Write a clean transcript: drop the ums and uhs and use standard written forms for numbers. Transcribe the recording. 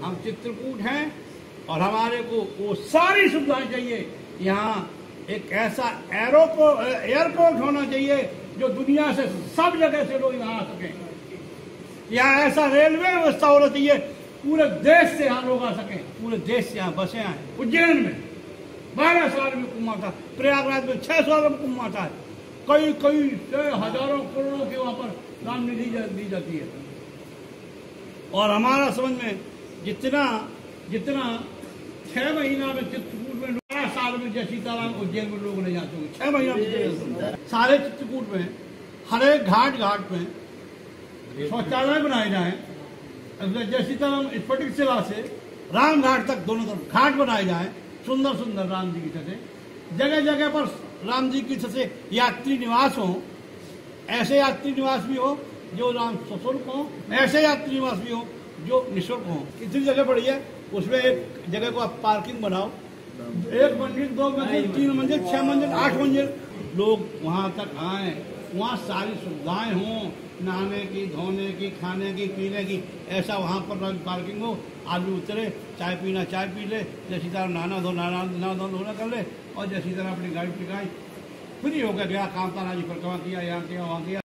हम चित्रकूट हैं और हमारे को वो सारी सुविधाएं चाहिए। यहाँ एक ऐसा एयरपोर्ट होना चाहिए जो दुनिया से सब जगह से लोग यहाँ आ सकें। यहाँ ऐसा रेलवे व्यवस्था होना चाहिए पूरे देश से यहाँ लोग आ सकें, पूरे देश से यहाँ बसें आए। उज्जैन में 12 साल में कुंभ आता, प्रयागराज में 6 साल में कुंभ आता है, कई हजारों करोड़ों के वहां पर रामनिधि दी जाती है। और हमारा समझ में जितना 6 महीना में चित्रकूट में 12 साल में जय सीताराम उज्जैन में लोग नहीं जाते होंगे। 6 महीना में सारे चित्रकूट में हर एक घाट में शौचालय बनाए जाए। जय सीताराम स्फटिक शिला से राम घाट तक दोनों तरफ घाट बनाए जाए, सुंदर सुंदर राम जी की तरह। जगह जगह पर राम जी की तरह से यात्री निवास हो, ऐसे यात्री निवास भी हो जो राम सशुल्क हो, ऐसे यात्री निवास भी हो जो निःशुल्क हो। इतनी जगह पड़ी है, उसमें एक जगह को आप पार्किंग बनाओ, 1 मंजिल 2 मंजिल 3 मंजिल 6 मंजिल 8 मंजिल लोग वहां तक आए, वहाँ सारी सुविधाएं हों, नहाने की, धोने की, खाने की, पीने की। ऐसा वहाँ पर पार्किंग हो, आदमी उतरे, चाय पीना चाय पी ले, जय सीताराम नहाना धोना कर ले और जय सीताराम अपनी गाड़ी टिकाई, फ्री होकर गया, कामता राजी परिक्रमा किया, यहाँ किया वहाँ किया।